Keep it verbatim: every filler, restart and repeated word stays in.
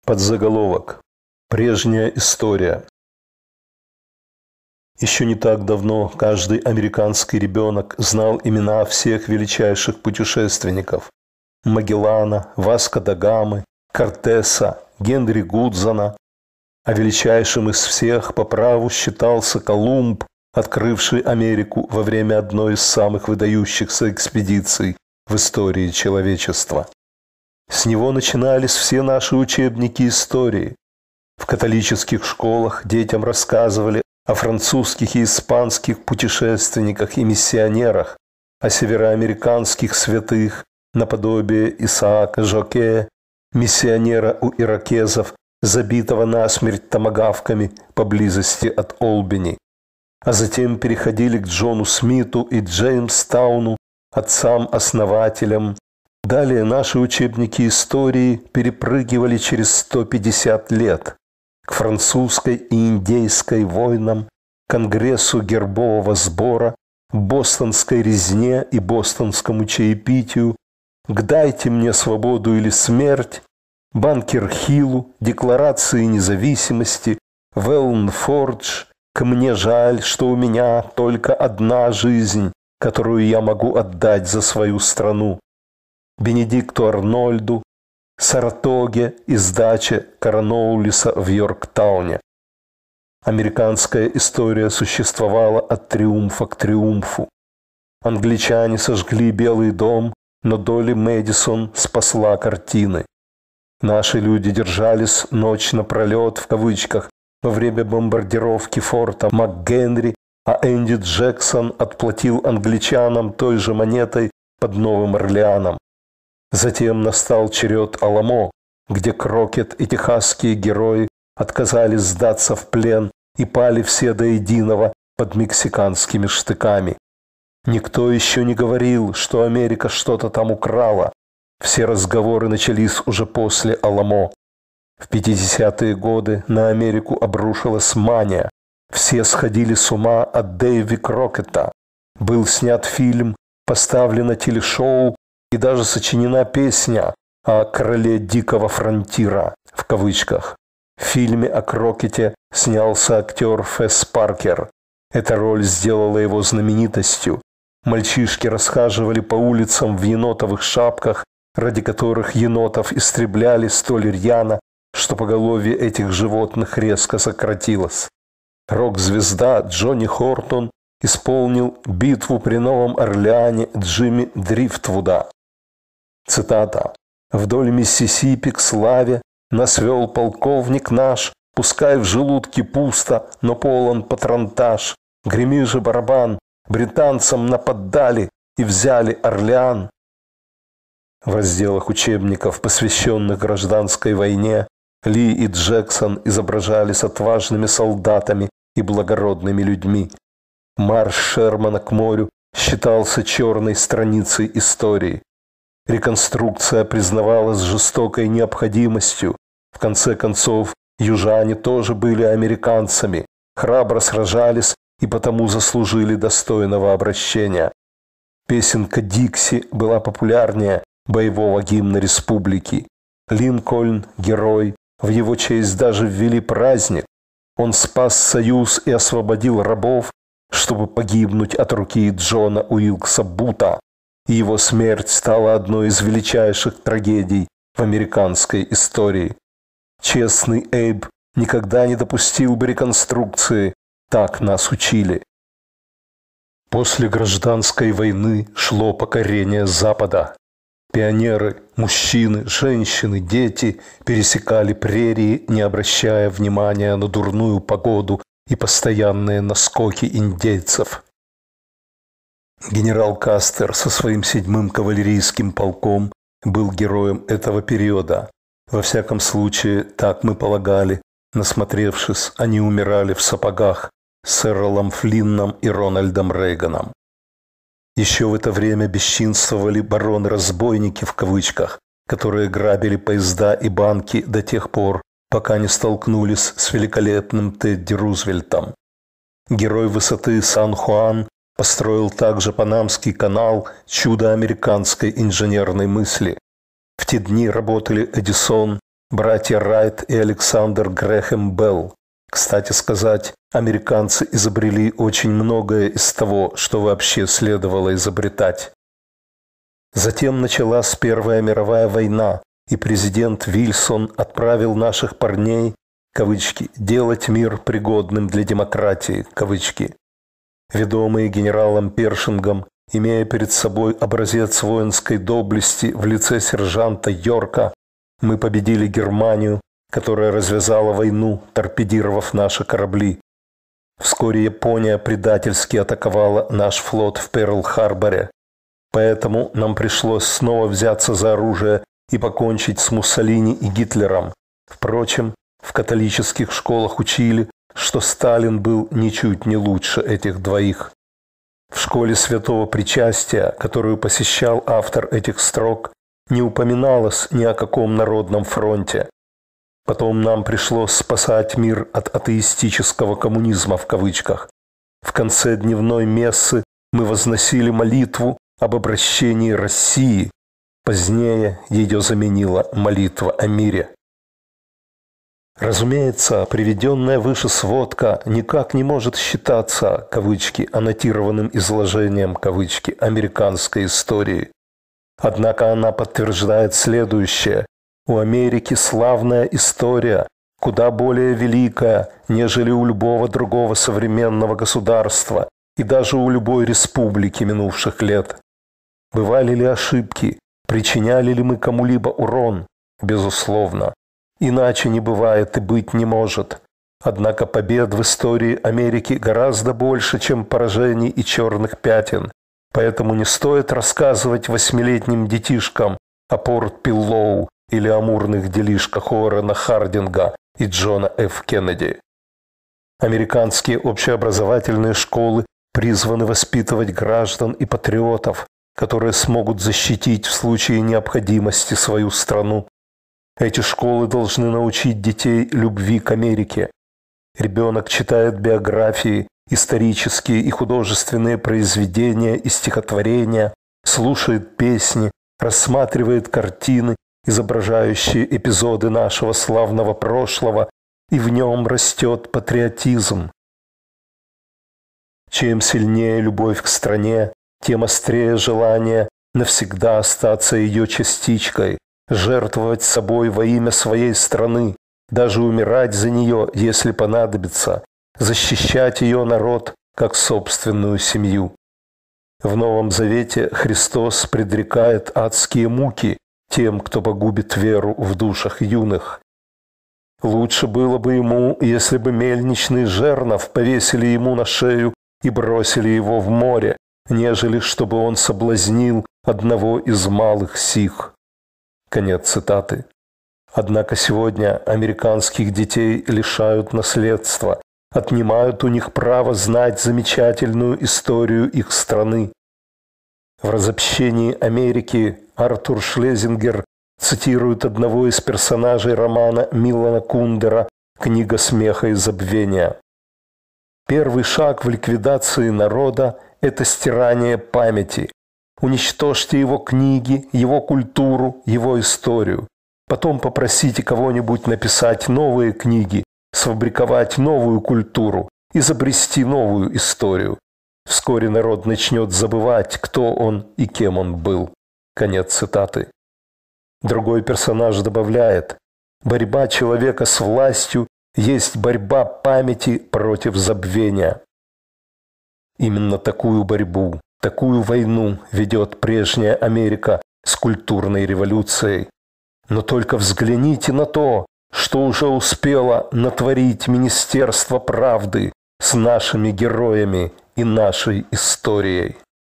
Подзаголовок. Прежняя история. Еще не так давно каждый американский ребенок знал имена всех величайших путешественников – Магеллана, Васко да Гамы, Кортеса, Генри Гудзона. А величайшим из всех по праву считался Колумб, открывший Америку во время одной из самых выдающихся экспедиций в истории человечества. С него начинались все наши учебники истории. В католических школах детям рассказывали о французских и испанских путешественниках и миссионерах, о североамериканских святых, наподобие Исаака Жокея, миссионера у иракезов, забитого насмерть томагавками поблизости от Олбини. А затем переходили к Джону Смиту и Джеймстауну, отцам-основателям. Далее наши учебники истории перепрыгивали через сто пятьдесят лет к французской и индейской войнам, Конгрессу гербового сбора, бостонской резне и бостонскому чаепитию, к «Дайте мне свободу или смерть», Банкер-Хиллу, Декларации независимости, Велн-Фордж, к «Мне жаль, что у меня только одна жизнь, которую я могу отдать за свою страну», Бенедикту Арнольду, Саратоге и сдаче Короноулиса в Йорктауне. Американская история существовала от триумфа к триумфу. Англичане сожгли Белый дом, но Долли Мэдисон спасла картины. Наши люди держались ночь напролет, в кавычках, во время бомбардировки форта МакГенри, а Энди Джексон отплатил англичанам той же монетой под Новым Орлеаном. Затем настал черед Аламо, где Крокет и техасские герои отказались сдаться в плен и пали все до единого под мексиканскими штыками. Никто еще не говорил, что Америка что-то там украла. Все разговоры начались уже после Аламо. В пятидесятые годы на Америку обрушилась мания. Все сходили с ума от Дэйви Крокета. Был снят фильм, поставлено телешоу и даже сочинена песня о короле дикого фронтира, в кавычках. В фильме о Крокете снялся актер Фесс Паркер. Эта роль сделала его знаменитостью. Мальчишки расхаживали по улицам в енотовых шапках, ради которых енотов истребляли столь рьяно, что поголовье этих животных резко сократилось. Рок-звезда Джонни Хортон исполнил «Битву при Новом Орлеане» Джимми Дрифтвуда. Цитата. «Вдоль Миссисипи к славе нас вел полковник наш, пускай в желудке пусто, но полон патронтаж. Греми же барабан, британцам нападали и взяли Орлеан». В разделах учебников, посвященных гражданской войне, Ли и Джексон изображались отважными солдатами и благородными людьми. Марш Шермана к морю считался черной страницей истории. Реконструкция признавалась жестокой необходимостью. В конце концов, южане тоже были американцами, храбро сражались и потому заслужили достойного обращения. Песенка «Дикси» была популярнее боевого гимна республики. Линкольн – герой, в его честь даже ввели праздник. Он спас союз и освободил рабов, чтобы погибнуть от руки Джона Уилкса Бута. И его смерть стала одной из величайших трагедий в американской истории. Честный Эйб никогда не допустил бы реконструкции, так нас учили. После гражданской войны шло покорение Запада. Пионеры, мужчины, женщины, дети пересекали прерии, не обращая внимания на дурную погоду и постоянные наскоки индейцев. Генерал Кастер со своим седьмым кавалерийским полком был героем этого периода. Во всяком случае, так мы полагали. Насмотревшись, они умирали в сапогах с Эрлом Флинном и Рональдом Рейганом. Еще в это время бесчинствовали бароны-разбойники в кавычках, которые грабили поезда и банки до тех пор, пока не столкнулись с великолепным Тедди Рузвельтом. Герой высоты Сан-Хуан построил также Панамский канал, чудо американской инженерной мысли. В те дни работали Эдисон, братья Райт и Александр Грэхэм Белл. Кстати сказать, американцы изобрели очень многое из того, что вообще следовало изобретать. Затем началась Первая мировая война, и президент Вильсон отправил наших парней, кавычки, «делать мир пригодным для демократии», кавычки. Ведомые генералом Першингом, имея перед собой образец воинской доблести в лице сержанта Йорка, мы победили Германию, которая развязала войну, торпедировав наши корабли. Вскоре Япония предательски атаковала наш флот в Перл-Харборе. Поэтому нам пришлось снова взяться за оружие и покончить с Муссолини и Гитлером. Впрочем, в католических школах учили, что Сталин был ничуть не лучше этих двоих. В школе Святого Причастия, которую посещал автор этих строк, не упоминалось ни о каком народном фронте. Потом нам пришлось спасать мир от атеистического коммунизма в кавычках. В конце дневной мессы мы возносили молитву об обращении России. Позднее ее заменила молитва о мире. Разумеется, приведенная выше сводка никак не может считаться, кавычки, аннотированным изложением, кавычки, американской истории. Однако она подтверждает следующее. У Америки славная история, куда более великая, нежели у любого другого современного государства и даже у любой республики минувших лет. Бывали ли ошибки, причиняли ли мы кому-либо урон? Безусловно. Иначе не бывает и быть не может. Однако побед в истории Америки гораздо больше, чем поражений и черных пятен. Поэтому не стоит рассказывать восьмилетним детишкам о Порт-Пиллоу или амурных делишках Уоррена Хардинга и Джона Ф. Кеннеди. Американские общеобразовательные школы призваны воспитывать граждан и патриотов, которые смогут защитить в случае необходимости свою страну. Эти школы должны научить детей любви к Америке. Ребенок читает биографии, исторические и художественные произведения и стихотворения, слушает песни, рассматривает картины, изображающие эпизоды нашего славного прошлого, и в нем растет патриотизм. Чем сильнее любовь к стране, тем острее желание навсегда остаться ее частичкой, жертвовать собой во имя своей страны, даже умирать за нее, если понадобится, защищать ее народ как собственную семью. В Новом Завете Христос предрекает адские муки тем, кто погубит веру в душах юных. Лучше было бы ему, если бы мельничный жернов повесили ему на шею и бросили его в море, нежели чтобы он соблазнил одного из малых сих. Конец цитаты. Однако сегодня американских детей лишают наследства, отнимают у них право знать замечательную историю их страны. В «Разобщении Америки» Артур Шлезингер цитирует одного из персонажей романа Милана Кундера «Книга смеха и забвения». Первый шаг в ликвидации народа – это стирание памяти. Уничтожьте его книги, его культуру, его историю. Потом попросите кого-нибудь написать новые книги, сфабриковать новую культуру, изобрести новую историю. Вскоре народ начнет забывать, кто он и кем он был. Конец цитаты. Другой персонаж добавляет: борьба человека с властью есть борьба памяти против забвения. Именно такую борьбу, такую войну ведет прежняя Америка с культурной революцией. Но только взгляните на то, что уже успело натворить Министерство правды с нашими героями и нашей историей.